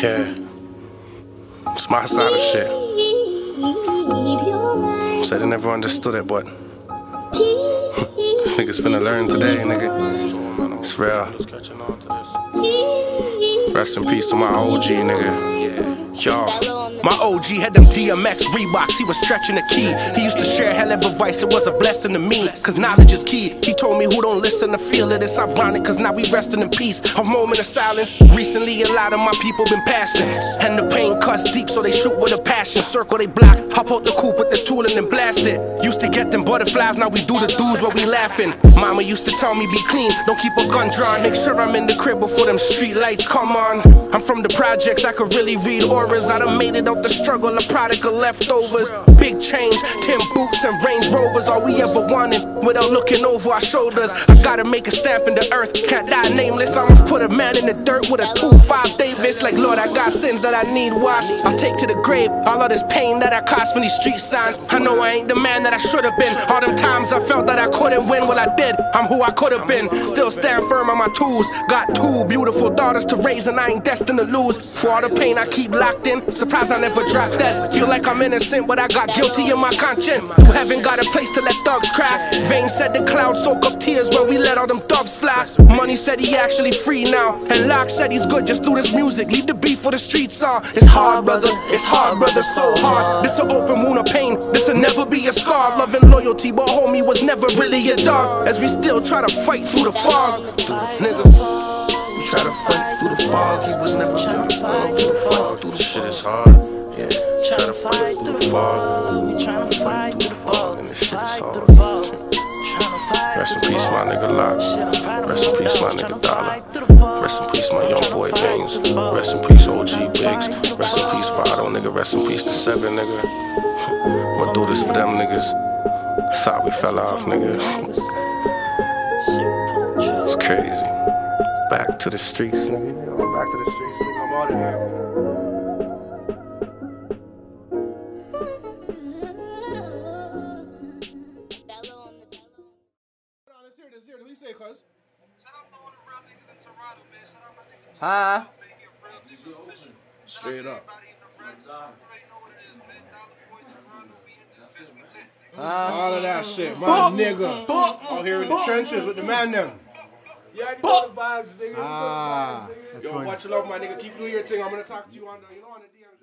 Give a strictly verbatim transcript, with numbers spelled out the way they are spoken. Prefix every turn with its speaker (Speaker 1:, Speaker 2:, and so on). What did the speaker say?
Speaker 1: Yeah. It's my side of shit. Said I never understood it, but this nigga's finna learn today, nigga. It's real. Rest in peace to my O G, nigga. Yo. My O G had them D M X Reeboks, he was stretching the key. He used to share hell of advice, it was a blessing to me, cause knowledge is key. He told me who don't listen to feel it, it's ironic, cause now we resting in peace. A moment of silence, recently a lot of my people been passing, and the pain cuts deep so they shoot with a passion. Circle they block, hop out the coupe with the tool and then blast it. Used to get them butterflies, now we do the dudes while we laughing. Mama used to tell me be clean, don't keep a gun drawn, make sure I'm in the crib before them street lights come on. I'm from the projects, I could really read auras, I done made it out the struggle, a product of leftovers. Big chains, tin boots and Range Rovers, all we ever wanted without looking over our shoulders. I gotta make a stamp in the earth, can't die nameless. I almost put a man in the dirt with a two five Davis. Like Lord, I got sins that I need washed, I'll take to the grave all of this pain that I caused from these street signs. I know I ain't the man that I should've been. All them times I felt that I couldn't win, well I did, I'm who I could've been. Still stand firm on my tools, got two beautiful daughters to raise and I ain't destined to lose. For all the pain I keep locked in, surprised I never dropped that. Feel like I'm innocent, but I got guilty in my conscience. You haven't got a place to let thugs cry. Vane said the clouds soak up tears when we let all them doves fly. Money said he actually free now, and Locke said he's good, just do this music, leave the beef for the streets on. It's hard, brother, it's hard, brother, so hard. This an open wound of pain, this'll never be a scar. Love and loyalty, but homie was never really a dog. As we still try to fight through the fog. Nigga, we try to fight through the fog. He was never trying to fight through the fog. Through the shit is hard. Yeah, try to fight through the fog. We tryna fight through the fog, and this shit is hard. Rest in peace, my nigga Locke. Rest in peace, my nigga Dollar. Rest in peace, my young boy James. Rest in peace, O G Biggs. Rest in peace, Vado, nigga. Rest in peace, the Seven, nigga. I'ma do this for them niggas. Thought we fell off, nigga. It's crazy. Back to the streets, nigga. Back to the streets, nigga. I'm out of here. What do you say, cuz? Huh? Straight up. Uh, All of that shit, my book, nigga. Book, out here in the trenches with the man them. You already know the vibes, nigga. Ah, Yo, watch your love, my nigga. Keep doing your thing. I'm gonna talk to you on the, you know, on the D M.